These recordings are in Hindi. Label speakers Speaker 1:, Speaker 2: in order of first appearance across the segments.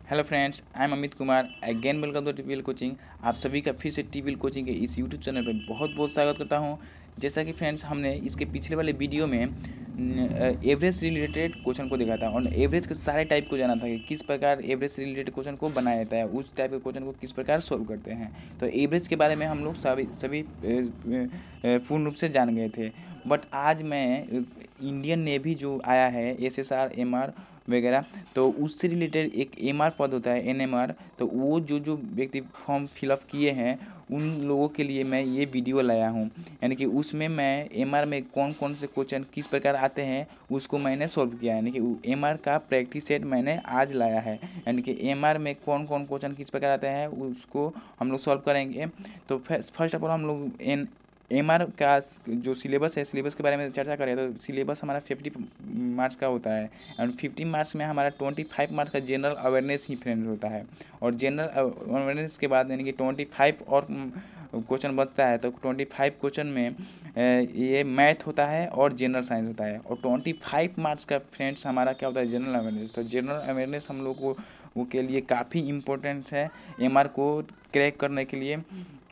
Speaker 1: Hello friends, I am Amit Kumar. Again welcome to TVL coaching. आप सभी का फिर से टीवीएल कोचिंग के इस यूट्यूब चैनल पर बहुत बहुत स्वागत करता हूं। जैसा कि फ्रेंड्स हमने इसके पिछले वाले वीडियो में एवरेज से रिलेटेड क्वेश्चन को देखा था और एवरेज के सारे टाइप को जाना था कि किस प्रकार एवरेज से रिलेटेड क्वेश्चन को बनाया जाता है, उस टाइप के क्वेश्चन को किस प्रकार सॉल्व करते हैं। तो एवरेज के बारे में हम लोग सभी पूर्ण रूप से जान गए थे। बट आज मैं इंडियन नेवी जो आया है SSR MR वगैरह, तो उससे रिलेटेड एक MR पद होता है NMR। तो वो जो व्यक्ति फॉर्म फिलअप किए हैं उन लोगों के लिए मैं ये वीडियो लाया हूँ। यानी कि उसमें मैं MR में कौन कौन से क्वेश्चन किस प्रकार आते हैं उसको मैंने सॉल्व किया है। यानी कि MR का प्रैक्टिस सेट मैंने आज लाया है। यानी कि MR में कौन कौन क्वेश्चन किस प्रकार आते हैं उसको हम लोग सॉल्व करेंगे। तो फर्स्ट ऑफ ऑल हम लोग MR का जो सिलेबस है, सिलेबस के बारे में चर्चा करें तो सिलेबस हमारा 50 मार्क्स का होता है और 50 मार्क्स में हमारा 25 मार्क्स का जनरल अवेयरनेस ही फ्रेंड होता है। और जनरल अवेयरनेस के बाद यानी कि 25 और क्वेश्चन बचता है। तो 25 क्वेश्चन में ये मैथ होता है और जनरल साइंस होता है। और 25 मार्क्स का फ्रेंड्स हमारा क्या होता है, जनरल अवेयरनेस। तो जनरल अवेयरनेस हम लोग को के लिए काफ़ी इम्पोर्टेंट है MR को क्रैक करने के लिए।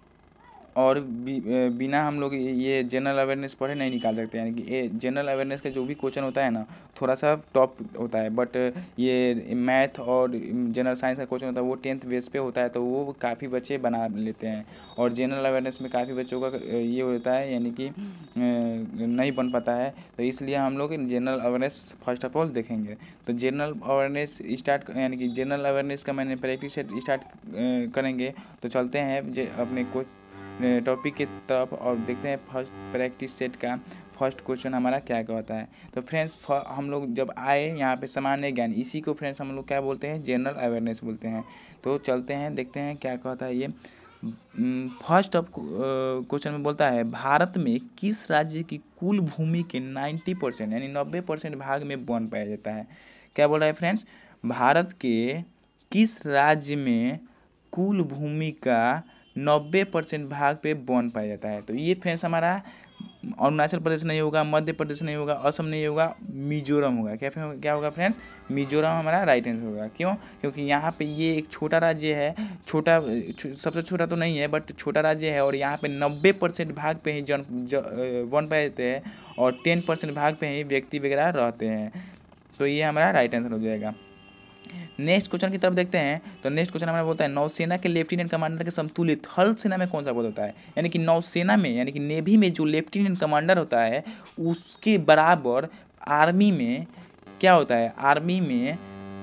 Speaker 1: और बिना हम लोग ये जनरल अवेयरनेस पढ़े नहीं निकाल सकते। यानी कि ये जनरल अवेयरनेस का जो भी क्वेश्चन होता है ना, थोड़ा सा टॉप होता है। बट ये मैथ और जनरल साइंस का क्वेश्चन होता है वो 10th बेस पे होता है, तो वो काफ़ी बच्चे बना लेते हैं। और जनरल अवेयरनेस में काफ़ी बच्चों का ये होता है यानी कि नहीं बन पाता है। तो इसलिए हम लोग general awareness first of all देखेंगे। तो जनरल अवेयरनेस स्टार्ट यानी कि जनरल अवेयरनेस का मैंने प्रैक्टिस सेट स्टार्ट करेंगे। तो चलते हैं अपने टॉपिक की तरफ और देखते हैं फर्स्ट प्रैक्टिस सेट का फर्स्ट क्वेश्चन हमारा क्या क्या होता है। तो फ्रेंड्स हम लोग जब आए यहाँ पे सामान्य ज्ञान, इसी को फ्रेंड्स हम लोग क्या बोलते हैं, जनरल अवेयरनेस बोलते हैं। तो चलते हैं देखते हैं क्या क्या होता है ये। फर्स्ट ऑफ क्वेश्चन में बोलता है भारत में किस राज्य की कुल भूमि के 90% यानी 90% भाग में वन पाया जाता है। क्या बोल रहा है फ्रेंड्स, भारत के किस राज्य में कुल भूमि का 90% भाग पे वन पाया जाता है। तो ये फ्रेंड्स हमारा अरुणाचल प्रदेश नहीं होगा, मध्य प्रदेश नहीं होगा, असम नहीं होगा, मिजोरम होगा। क्या होगा फ्रेंड्स, मिजोरम हमारा राइट आंसर होगा। क्यों? क्योंकि यहाँ पे ये एक छोटा राज्य है, सबसे छोटा तो नहीं है बट छोटा राज्य है। और यहाँ पे 90% भाग पे ही वन पाए जाते हैं और 10% भाग पे ही व्यक्ति वगैरह रहते हैं। तो ये हमारा राइट आंसर हो जाएगा। नेक्स्ट क्वेश्चन की तरफ देखते हैं। तो नेक्स्ट क्वेश्चन हमारा बोलता है नौसेना के लेफ्टिनेंट कमांडर के समतुल्य थल सेना में कौन सा पद होता है। यानी कि नौसेना में यानी कि नेवी में जो लेफ्टिनेंट कमांडर होता है उसके बराबर आर्मी में क्या होता है, आर्मी में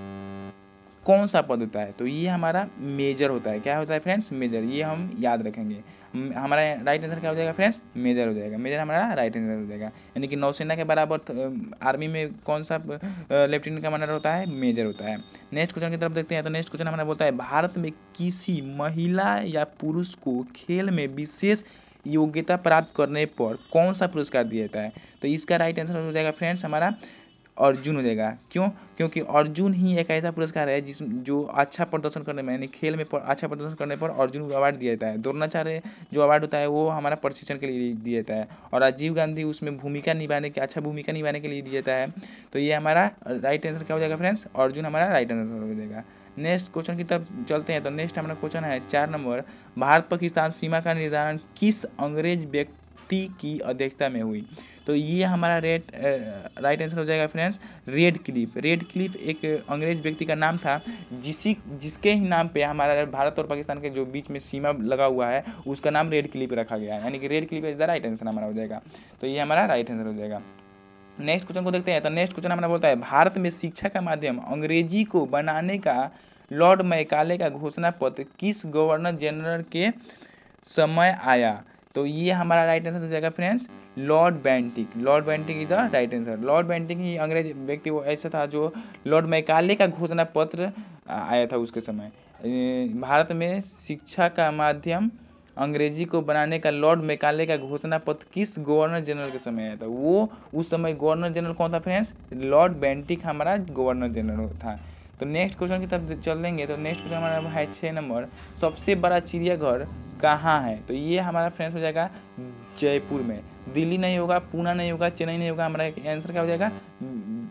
Speaker 1: कौन सा पद होता है। तो ये हमारा मेजर होता है। क्या होता है फ्रेंड्स, मेजर। ये हम याद रखेंगे। हमारा राइट आंसर क्या हो जाएगा फ्रेंड्स, मेजर हो जाएगा। मेजर हमारा राइट आंसर हो जाएगा। यानी कि नौसेना के बराबर आर्मी में कौन सा लेफ्टिनेंट कमांडर होता है, मेजर होता है। नेक्स्ट क्वेश्चन की तरफ देखते हैं। तो नेक्स्ट क्वेश्चन हमारा बोलता है भारत में किसी महिला या पुरुष को खेल में विशेष योग्यता प्राप्त करने पर कौन सा पुरस्कार दिया जाता है। तो इसका राइट आंसर हो जाएगा फ्रेंड्स हमारा अर्जुन हो जाएगा। क्यों? क्योंकि अर्जुन ही एक ऐसा पुरस्कार है जो अच्छा प्रदर्शन करने में यानी खेल में अच्छा प्रदर्शन करने पर अर्जुन अवार्ड दिया जाता है। द्रोणाचार्य जो अवार्ड होता है वो हमारा प्रशिक्षण के लिए दिया जाता है। और राजीव गांधी उसमें अच्छा भूमिका निभाने के लिए दिया जाता है। तो ये हमारा राइट आंसर क्या हो जाएगा फ्रेंड्स, अर्जुन हमारा राइट आंसर हो जाएगा। नेक्स्ट क्वेश्चन की तरफ चलते हैं। तो नेक्स्ट हमारा क्वेश्चन है 4 नंबर, भारत पाकिस्तान सीमा का निर्धारण किस अंग्रेज व्यक्ति की अध्यक्षता में हुई। तो ये हमारा राइट आंसर हो जाएगा फ्रेंड्स रेड क्लिफ एक अंग्रेज व्यक्ति का नाम था जिसके ही नाम पे हमारा भारत और पाकिस्तान के जो बीच में सीमा लगा हुआ है उसका नाम रेड क्लिफ रखा गया है। यानी कि Radcliffe is the right answer हमारा हो जाएगा। तो ये हमारा राइट आंसर हो जाएगा। नेक्स्ट क्वेश्चन को देखते हैं। तो नेक्स्ट क्वेश्चन हमारा बोलता है भारत में शिक्षा का माध्यम अंग्रेजी को बनाने का लॉर्ड मैकाले का घोषणा पत्र किस गवर्नर जनरल के समय आया। तो ये हमारा राइट आंसर हो जाएगा friends Lord Bentinck is the right answer. Lord Bentinck ही अंग्रेज व्यक्ति वो ऐसा था जो लॉर्ड मैकाले का घोषणा पत्र आया था उसके समय। भारत में शिक्षा का माध्यम अंग्रेजी को बनाने का लॉर्ड मैकाले का घोषणा पत्र किस गवर्नर जनरल के समय आया था। वो उस समय गवर्नर जनरल कौन था फ्रेंड्स, लॉर्ड बेंटिक हमारा गवर्नर जनरल था। तो नेक्स्ट क्वेश्चन की तरफ चल देंगे। तो नेक्स्ट क्वेश्चन हमारा है 6 नंबर, सबसे बड़ा चिड़ियाघर कहाँ है। तो ये हमारा फ्रेंड्स हो जाएगा जयपुर में। दिल्ली नहीं होगा, पूना नहीं होगा, चेन्नई नहीं होगा, हमारा आंसर क्या हो जाएगा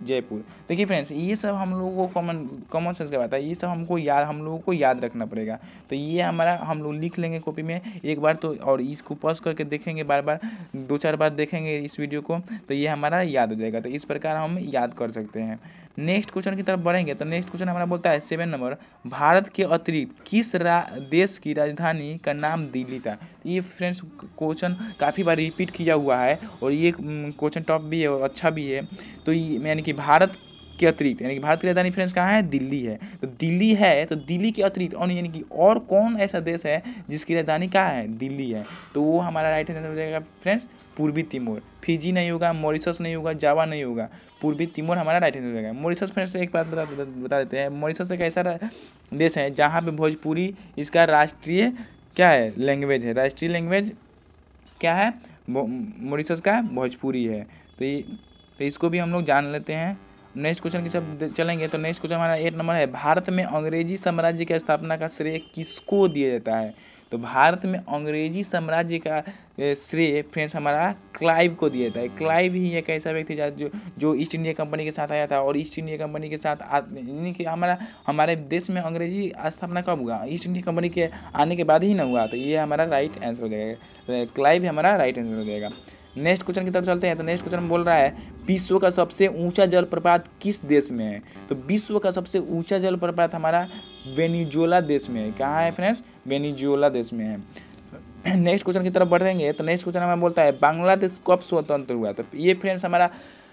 Speaker 1: जयपुर। देखिए फ्रेंड्स, ये सब हम लोगों को कॉमन सेंस का बात है, ये सब हम लोगों को याद रखना पड़ेगा। तो ये हमारा हम लोग लिख लेंगे कॉपी में एक बार तो, और इसको पॉज करके देखेंगे बार बार, 2-4 बार देखेंगे इस वीडियो को, तो ये हमारा याद हो जाएगा। तो इस प्रकार हम याद कर सकते हैं। नेक्स्ट क्वेश्चन की तरफ बढ़ेंगे तो नेक्स्ट क्वेश्चन हमारा बोलता है 7 नंबर, भारत के अतिरिक्त किस देश की राजधानी का नाम दिल्ली था। ये फ्रेंड्स क्वेश्चन काफ़ी बार रिपीट किया हुआ है और ये क्वेश्चन टॉप भी है और अच्छा भी है। तो यानी कि भारत के अतिरिक्त, यानी कि भारत की राजधानी फ्रेंड्स कहाँ है, दिल्ली है। तो दिल्ली है, तो दिल्ली के अतिरिक्त और यानी कि और कौन ऐसा देश है जिसकी राजधानी कहाँ है, दिल्ली है। तो वो हमारा राइट आंसर हो जाएगा फ्रेंड्स पूर्वी तिमोर। फिजी नहीं होगा, मॉरिशस नहीं होगा, जावा नहीं होगा, पूर्वी तिमोर हमारा राइट आंसर हो जाएगा। मॉरिशस फ्रेंड्स एक बात बता देते हैं, मॉरिशस एक ऐसा देश है जहाँ पे भोजपुरी इसका राष्ट्रीय क्या है, लैंग्वेज है। राष्ट्रीय लैंग्वेज क्या है मॉरिशस का, भोजपुरी है। तो इसको भी हम लोग जान लेते हैं। नेक्स्ट क्वेश्चन की सब चलेंगे तो नेक्स्ट क्वेश्चन हमारा 8 नंबर है, भारत में अंग्रेजी साम्राज्य की स्थापना का श्रेय किसको दिया जाता है। तो भारत में अंग्रेजी साम्राज्य का श्रेय फ्रेंड्स हमारा क्लाइव को दिया जाता है। क्लाइव ही एक ऐसा व्यक्ति जो ईस्ट इंडिया कंपनी के साथ आया था, और ईस्ट इंडिया कंपनी के साथ यानी कि हमारे देश में अंग्रेजी स्थापना कब हुआ, ईस्ट इंडिया कंपनी के आने के बाद ही ना हुआ। तो ये हमारा राइट आंसर हो जाएगा, क्लाइव हमारा राइट आंसर हो जाएगा। नेक्स्ट क्वेश्चन की तरफ चलते हैं तो नेक्स्ट क्वेश्चन बोल रहा है, विश्व का सबसे ऊंचा जलप्रपात किस देश में है। तो विश्व का सबसे ऊंचा जलप्रपात हमारा वेनेजुएला देश में है। कहाँ है फ्रेंड्स, वेनेजुएला देश में है। नेक्स्ट क्वेश्चन की तरफ बढ़ेंगे तो नेक्स्ट क्वेश्चन हमें बोलता है, बांग्लादेश कब स्वतंत्र हुआ। तो ये फ्रेंड्स हमारा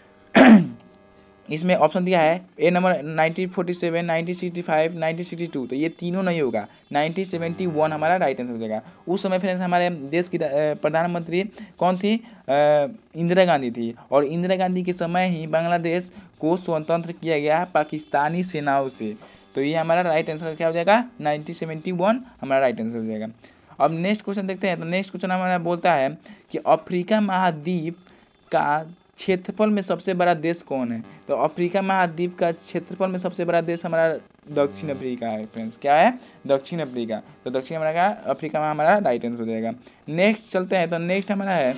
Speaker 1: इसमें ऑप्शन दिया है ए नंबर 1947, 1965, 1962। तो ये तीनों नहीं होगा, 1971 हमारा राइट आंसर हो जाएगा। उस समय फ्रेंड्स हमारे देश की प्रधानमंत्री कौन थी, इंदिरा गांधी थी, और इंदिरा गांधी के समय ही बांग्लादेश को स्वतंत्र किया गया पाकिस्तानी सेनाओं से। तो ये हमारा राइट आंसर क्या हो जाएगा, 1971 हमारा राइट आंसर हो जाएगा। अब नेक्स्ट क्वेश्चन देखते हैं तो नेक्स्ट क्वेश्चन हमारा बोलता है कि अफ्रीका महाद्वीप का क्षेत्रफल में सबसे बड़ा देश कौन है। तो अफ्रीका महाद्वीप का क्षेत्रफल में सबसे बड़ा देश हमारा दक्षिण अफ्रीका है फ्रेंड्स। क्या है, दक्षिण अफ्रीका। तो दक्षिण अफ्रीका में हमारा राइट आंसर हो जाएगा। नेक्स्ट चलते हैं तो नेक्स्ट हमारा है,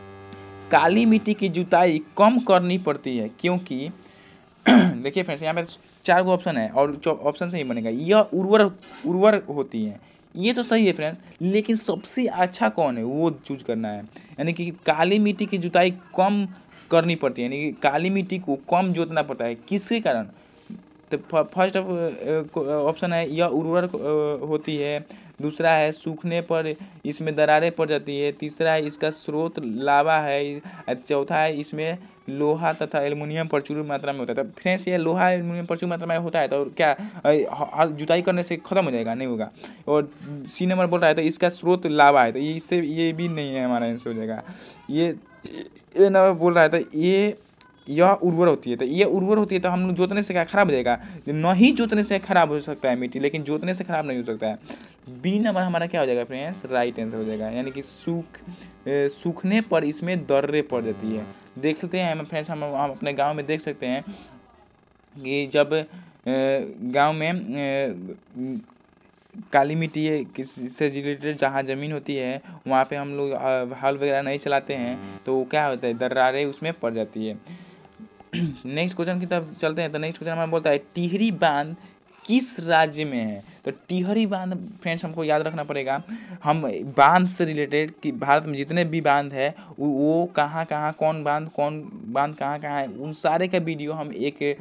Speaker 1: काली मिट्टी की जुताई कम करनी पड़ती है क्योंकि देखिए फ्रेंड्स यहाँ पे 4 ऑप्शन है और ऑप्शन से ही बनेगा, यह उर्वर होती है। ये तो सही है फ्रेंड्स, लेकिन सबसे अच्छा कौन है वो चूज करना है। यानी कि काली मिट्टी की जुताई कम करनी पड़ती है, यानी कि काली मिट्टी को कम जोतना पड़ता है, किसके कारण। तो फर्स्ट ऑप्शन है यह उर्वर होती है, दूसरा है सूखने पर इसमें दरारें पड़ जाती है, तीसरा है इसका स्रोत लावा है, चौथा है इसमें लोहा तथा एल्युमिनियम प्रचुर मात्रा में होता है। तो फ्रेंड्स ये लोहा एल्युमिनियम प्रचुर मात्रा में होता है तो क्या जुताई करने से खत्म हो जाएगा, नहीं होगा। और सी नंबर बोल रहा है तो इसका स्रोत लावा है, तो ये भी नहीं है, हमारा आंसर हो जाएगा। ये नंबर बोल रहा है तो यह उर्वर होती है, तो ये उर्वर होती है तो हम लोग जोतने से क्या खराब हो जाएगा, नहीं जोतने से खराब हो सकता है मिट्टी, लेकिन जोतने से खराब नहीं हो सकता है। बी नंबर हमारा क्या हो जाएगा फ्रेंड्स, राइट आंसर हो जाएगा, यानी कि सूखने पर इसमें दर्रे पड़ जाती है। देखते हैं हम फ्रेंड्स, हम अपने गांव में देख सकते हैं कि जब गांव में काली मिट्टी से रिलेटेड जहाँ ज़मीन होती है वहाँ पे हम लोग हल वगैरह नहीं चलाते हैं तो क्या होता है, दरारें उसमें पड़ जाती है। नेक्स्ट क्वेश्चन की तरफ चलते हैं तो नेक्स्ट क्वेश्चन हमारा बोलता है, टिहरी बांध किस राज्य में है। तो टिहरी बांध फ्रेंड्स हमको याद रखना पड़ेगा, हम बांध से रिलेटेड कि भारत में जितने भी बांध है वो कहाँ कहाँ कौन बांध कहाँ कहाँ है, उन सारे का वीडियो हम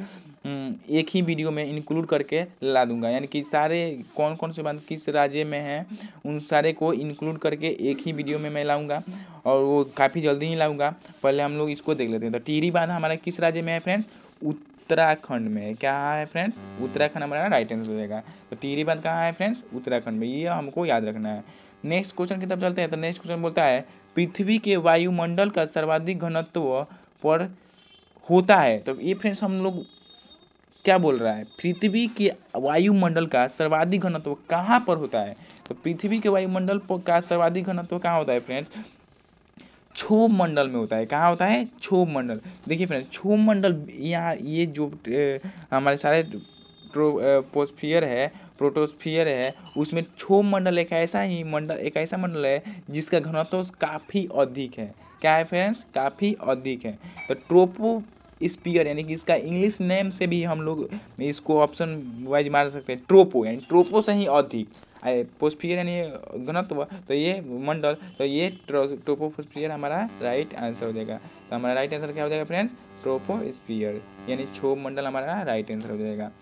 Speaker 1: एक ही वीडियो में इंक्लूड करके ला दूंगा। यानी कि सारे कौन कौन से बांध किस राज्य में हैं उन सारे को इंक्लूड करके एक ही वीडियो में मैं लाऊंगा, और वो काफ़ी जल्दी ही लाऊंगा। पहले हम लोग इसको देख लेते हैं। तो टिहरी बांध हमारा किस राज्य में है फ्रेंड्स, उत्तराखंड में। क्या है फ्रेंड्स, उत्तराखंड हमारा राइट आंसर हो जाएगा। तो टिहरी बांध कहाँ है फ्रेंड्स, उत्तराखंड में, ये हमको याद रखना है। नेक्स्ट क्वेश्चन की तरफ चलते हैं तो नेक्स्ट क्वेश्चन बोलता है, पृथ्वी के वायुमंडल का सर्वाधिक घनत्व पर होता है। तो ये फ्रेंड्स हम लोग क्या बोल रहा है, पृथ्वी के वायुमंडल का सर्वाधिक घनत्व कहाँ पर होता है। तो पृथ्वी के वायुमंडल का सर्वाधिक घनत्व कहाँ होता है फ्रेंड्स, क्षोभ मंडल में होता है। कहाँ होता है, क्षोभ मंडल। देखिए फ्रेंड्स, क्षोभ मंडल यहाँ ये जो हमारे सारे ट्रोपोस्फियर है, प्रोटोस्फियर है, उसमें क्षोभ मंडल एक ऐसा मंडल है जिसका घनत्व काफ़ी अधिक है। क्या है फ्रेंड्स, काफ़ी अधिक है। तो स्पीयर, यानी कि इसका इंग्लिश नेम से भी हम लोग इसको ऑप्शन वाइज मार सकते हैं, ट्रोपो, यानी ट्रोपो से ही अधिक, ट्रोपोस्फियर यानी घनत्व, तो ये मंडल, तो ये ट्रोपोस्फियर हमारा राइट आंसर हो जाएगा। तो हमारा राइट आंसर क्या हो जाएगा फ्रेंड्स, ट्रोपोस्फियर, यानी क्षोभ मंडल हमारा राइट आंसर हो जाएगा।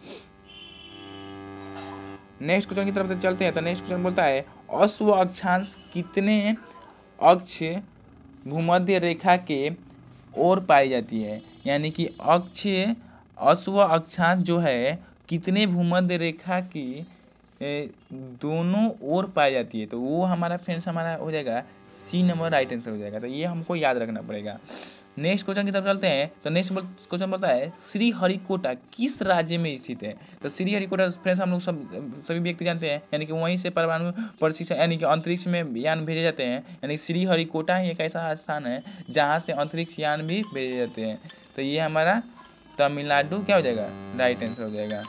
Speaker 1: नेक्स्ट क्वेश्चन की तरफ चलते हैं। तो नेक्स्ट क्वेश्चन बोलता है अश्व अक्षांश कितने अक्ष भूमध्य रेखा के ओर पाई जाती है, यानी कि अश्व अक्षांश जो है कितने भूमध्य रेखा की दोनों ओर पाई जाती है, तो वो हमारा फ्रेंड्स हमारा हो जाएगा सी नंबर राइट आंसर हो जाएगा। तो ये हमको याद रखना पड़ेगा। नेक्स्ट क्वेश्चन की तरफ चलते हैं। तो नेक्स्ट क्वेश्चन बोलता है श्री हरिकोटा किस राज्य में स्थित है। तो श्री हरिकोटा फ्रेंड्स हम लोग सभी व्यक्ति जानते हैं, यानी कि वहीं से परमाणु प्रशिक्षण यानी कि अंतरिक्ष में यान भेजे जाते हैं, यानी श्री हरिकोटा ही एक ऐसा स्थान है जहाँ से अंतरिक्ष यान भी भेजे जाते हैं। तो ये हमारा तमिलनाडु क्या हो जाएगा, राइट आंसर हो जाएगा।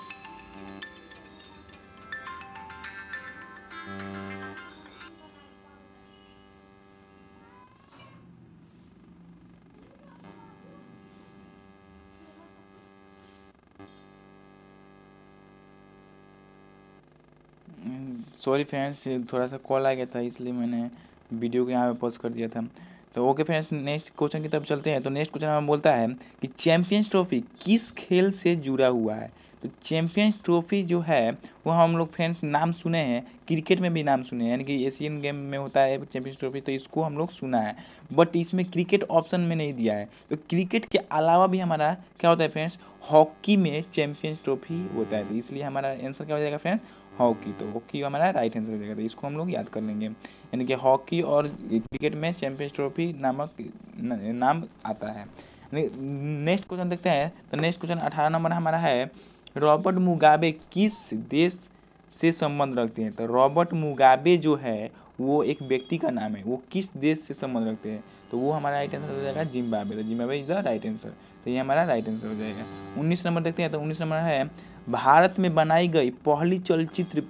Speaker 1: सॉरी फ्रेंड्स, थोड़ा सा कॉल आ गया था इसलिए मैंने वीडियो को यहाँ पे पॉज कर दिया था। तो ओके फ्रेंड्स, नेक्स्ट क्वेश्चन की तरफ चलते हैं। तो नेक्स्ट क्वेश्चन हमें बोलता है कि चैंपियंस ट्रॉफी किस खेल से जुड़ा हुआ है। तो चैंपियंस ट्रॉफी जो है वो हम लोग फ्रेंड्स नाम सुने हैं, क्रिकेट में भी नाम सुने हैं, यानी कि एशियन गेम में होता है चैंपियंस ट्रॉफी, तो इसको हम लोग सुना है, बट इसमें क्रिकेट ऑप्शन में नहीं दिया है। तो क्रिकेट के अलावा भी हमारा क्या होता है फ्रेंड्स, हॉकी में चैंपियंस ट्रॉफी होता है, तो इसलिए हमारा आंसर क्या हो जाएगा फ्रेंड्स, हॉकी। तो हॉकी हमारा राइट आंसर हो जाएगा, तो इसको हम लोग याद कर लेंगे, यानी कि हॉकी और क्रिकेट में चैंपियंस ट्रॉफी नामक नाम आता है। नेक्स्ट क्वेश्चन देखते हैं। तो नेक्स्ट क्वेश्चन 18 नंबर हमारा है रॉबर्ट मुगाबे किस देश से संबंध रखते हैं। तो रॉबर्ट मुगाबे जो है वो एक व्यक्ति का नाम है, वो किस देश से संबंध रखते हैं, तो वो हमारा राइट आंसर हो जाएगा जिम्बाब्वे। तो Zimbabwe is the right answer, तो ये हमारा राइट आंसर हो जाएगा। 19 नंबर देखते हैं। तो 19 नंबर है भारत में बनाई गई पहली चलचित्र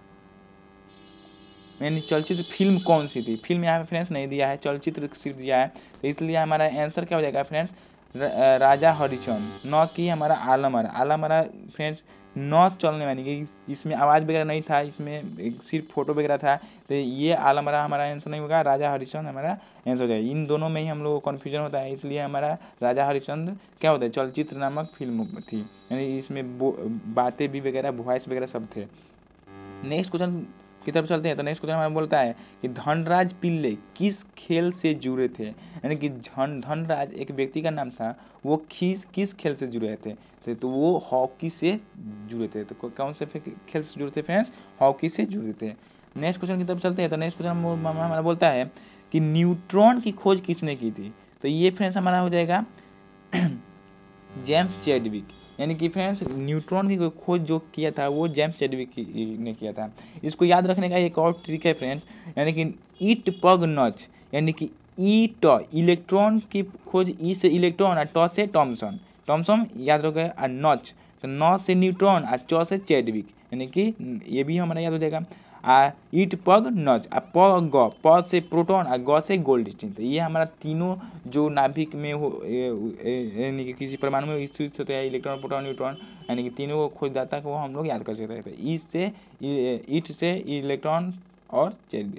Speaker 1: यानी चलचित्र फिल्म कौन सी थी। फिल्म यहाँ पे फ्रेंड्स नहीं दिया है, चलचित्र सिर्फ दिया है, तो इसलिए हमारा आंसर क्या हो जाएगा फ्रेंड्स, राजा हरिश्चंद्र, न कि हमारा आलम आरा फ्रेंड्स न चलने वाली, कि इसमें आवाज़ वगैरह नहीं था, इसमें सिर्फ फोटो वगैरह था, तो ये आलम आरा हमारा आंसर नहीं होगा, राजा हरिश्चंद्र हमारा आंसर हो जाएगा। इन दोनों में ही हम लोग को कन्फ्यूजन होता है, इसलिए हमारा राजा हरिश्चंद्र क्या होता है, चलचित्र नामक फिल्म थी, यानी इसमें बातें भी वगैरह वॉइस वगैरह सब थे। नेक्स्ट क्वेश्चन की तरफ चलते हैं। तो नेक्स्ट क्वेश्चन हमें बोलता है कि धनराज पिल्ले किस खेल से जुड़े थे, यानी कि धनराज एक व्यक्ति का नाम था, वो किस खेल से जुड़े थे, तो वो हॉकी से जुड़े थे। तो कौन से खेल से जुड़े थे फ्रेंड्स, हॉकी से जुड़े थे। नेक्स्ट क्वेश्चन की तरफ चलते हैं। तो नेक्स्ट क्वेश्चन हमारा बोलता है कि न्यूट्रॉन की खोज किसने की थी। तो ये फ्रेंड्स हमारा हो जाएगा जेम्स चैडविक, यानी कि फ्रेंड्स न्यूट्रॉन की खोज जो किया था वो जेम्स चैडविक ने किया था। इसको याद रखने का एक और ट्रिक है फ्रेंड्स, यानी कि ईट पग नच, यानी कि ईट इलेक्ट्रॉन की खोज, ई से इलेक्ट्रॉन और ट से टॉमसन याद रखो, और नच तो न से न्यूट्रॉन और च से चैडविक, यानी कि ये भी हमारा याद हो जाएगा। ईट पग नच, प से प्रोटॉन और ग से गोल्डस्टीन, तो ये हमारा तीनों जो नाभिक में हो यानी कि किसी परमाणु में स्थित होते हैं, इलेक्ट्रॉन प्रोटॉन न्यूट्रॉन, यानी कि तीनों को खोजदाता को हम लोग याद कर सकते हैं। तो ईट से इलेक्ट्रॉन और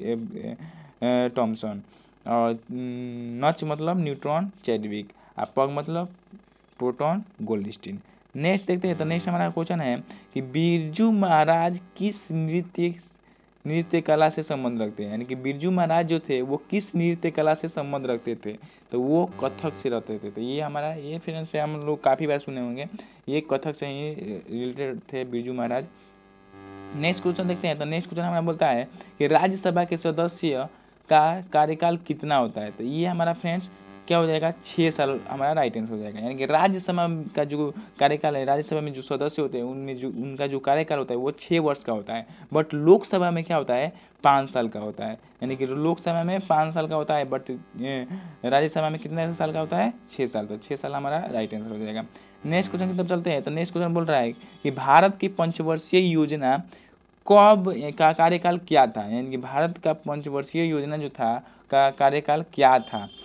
Speaker 1: टॉमसन, और नच मतलब न्यूट्रॉन चैडविक, और पग मतलब प्रोटॉन गोल्डस्टीन। नेक्स्ट देखते हैं। तो नेक्स्ट हमारा क्वेश्चन है कि बिरजू महाराज किस नृत्य कला से संबंध रखते हैं, यानी कि बिरजू महाराज जो थे वो किस नृत्य कला से संबंध रखते थे, तो वो कथक से रहते थे। तो ये हमारा ये फ्रेंड्स से हम लोग काफ़ी बार सुने होंगे, ये कथक से ही रिलेटेड थे बिरजू महाराज। नेक्स्ट क्वेश्चन देखते हैं। तो नेक्स्ट क्वेश्चन हमारा बोलता है कि राज्यसभा के सदस्य का कार्यकाल कितना होता है। तो ये हमारा फ्रेंड्स क्या हो जाएगा, 6 साल हमारा राइट आंसर हो जाएगा, यानी कि राज्यसभा का जो कार्यकाल है, राज्यसभा में जो सदस्य होते हैं उनमें जो उनका जो कार्यकाल होता है वो 6 वर्ष का होता है, बट लोकसभा में क्या होता है 5 साल का होता है, यानी कि लोकसभा में 5 साल का होता है, बट राज्यसभा में कितने साल का होता है 6 साल, तो 6 साल हमारा राइट आंसर हो जाएगा। नेक्स्ट क्वेश्चन की तरफ चलते हैं। तो नेक्स्ट क्वेश्चन बोल रहा है कि भारत की पंचवर्षीय योजना कब का कार्यकाल क्या था, यानी कि भारत का पंचवर्षीय योजना जो था का कार्यकाल क्या था।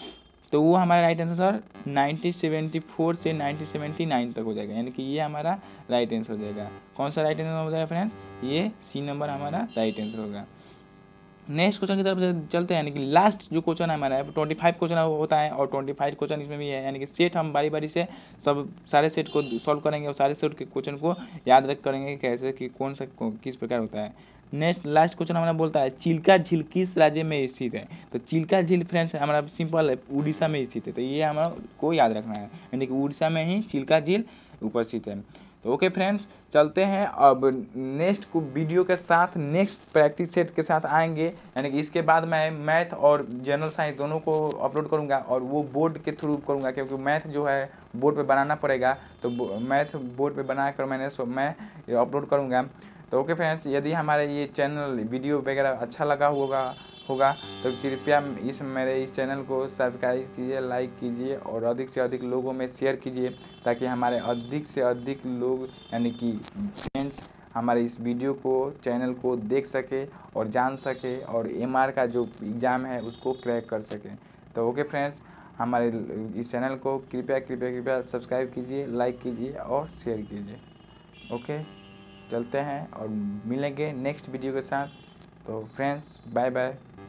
Speaker 1: तो वो हमारा राइट आंसर सर 1974 से 1979 तक हो जाएगा, यानी कि ये हमारा राइट आंसर हो जाएगा। कौन सा राइट आंसर हो जाएगा फ्रेंड्स? ये सी नंबर हमारा राइट आंसर होगा। नेक्स्ट क्वेश्चन की तरफ चलते हैं, यानी कि लास्ट जो क्वेश्चन हमारा है 25 क्वेश्चन होता है और 25 क्वेश्चन इसमें भी है, यानी कि सेट हम बारी बारी से सब सारे सेट को सॉल्व करेंगे और सारे सेट के क्वेश्चन को याद रख करेंगे कैसे कि कौन सा किस प्रकार होता है। नेक्स्ट लास्ट क्वेश्चन हमारा बोलता है चिल्का झील किस राज्य में स्थित है? तो चिल्का झील फ्रेंड्स हमारा सिंपल है, उड़ीसा में स्थित है, तो ये हमारा को याद रखना है, यानी कि उड़ीसा में ही चिल्का झील उपस्थित है। तो ओके फ्रेंड्स, चलते हैं अब नेक्स्ट को वीडियो के साथ नेक्स्ट प्रैक्टिस सेट के साथ आएंगे, यानी कि इसके बाद मैं मैथ और जनरल साइंस दोनों को अपलोड करूंगा और वो बोर्ड के थ्रू करूंगा, क्योंकि मैथ जो है बोर्ड पे बनाना पड़ेगा, तो मैथ बोर्ड पे बनाकर मैं अपलोड करूंगा। तो ओके फ्रेंड्स, यदि हमारे ये चैनल वीडियो वगैरह अच्छा लगा होगा तो कृपया मेरे इस चैनल को सब्सक्राइब कीजिए, लाइक कीजिए और अधिक से अधिक लोगों में शेयर कीजिए, ताकि हमारे अधिक से अधिक लोग यानी कि फ्रेंड्स हमारे इस वीडियो को चैनल को देख सके और जान सके और MR का जो एग्ज़ाम है उसको क्रैक कर सके। तो ओके फ्रेंड्स, हमारे इस चैनल को कृपया सब्सक्राइब कीजिए, लाइक कीजिए और शेयर कीजिए। ओके, चलते हैं और मिलेंगे नेक्स्ट वीडियो के साथ। तो फ्रेंड्स बाय बाय।